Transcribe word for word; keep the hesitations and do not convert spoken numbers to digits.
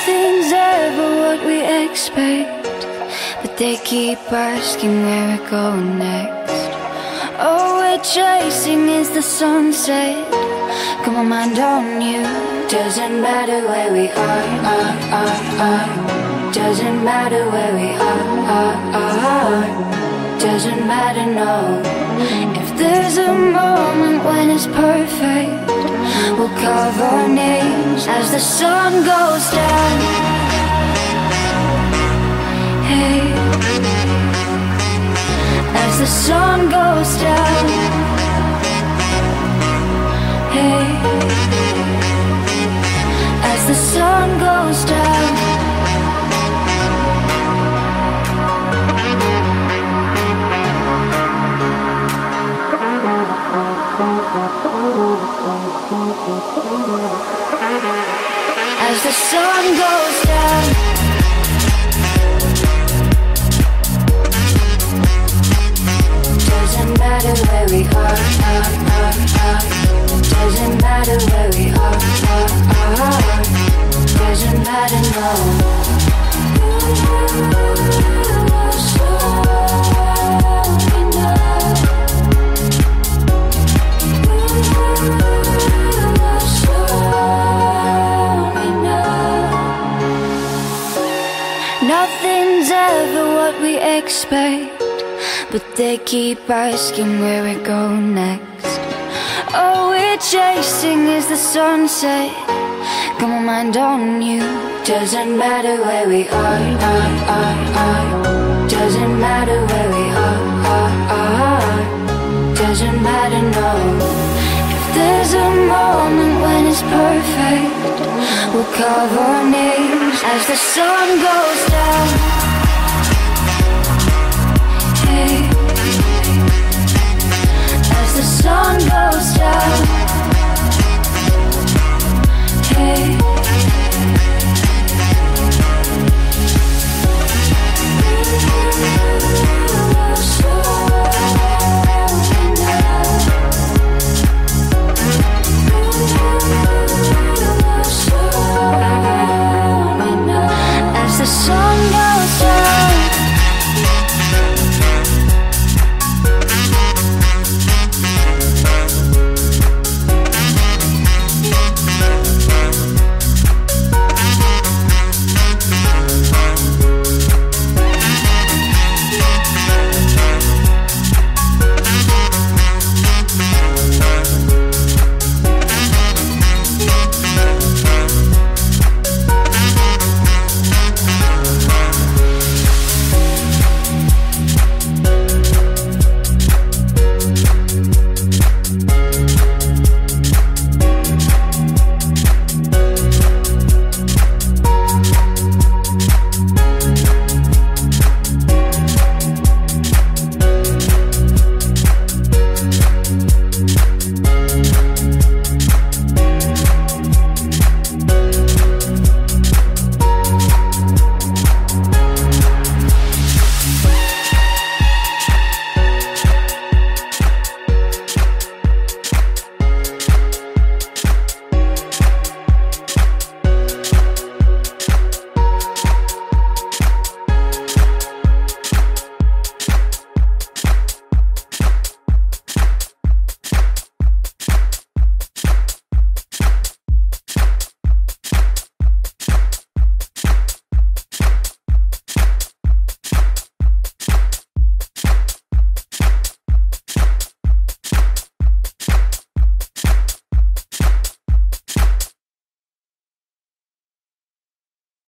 Nothing's ever what we expect, but they keep asking where we're going next. All we're chasing is the sunset. Got my mind on you. Doesn't matter where we are, are, are, are. Doesn't matter where we are, are, are. Doesn't matter, no. If there's a moment when it's perfect, we'll carve our names as the sun goes down. Hey, as the sun goes down. Hey, as the sun goes down. As the sun goes down. Doesn't matter where we are, are, are, are. Doesn't matter where we are, are, are. Doesn't matter, no. Nothing's ever what we expect, but they keep asking where we're going next. All we're chasing is the sunset. Got my mind on you. Doesn't matter where we are, are, are, are. Doesn't matter where we are, are, are. Doesn't matter, no. If there's a moment when it's perfect, we'll carve our names as the sun goes down. Hey, as the sun goes down.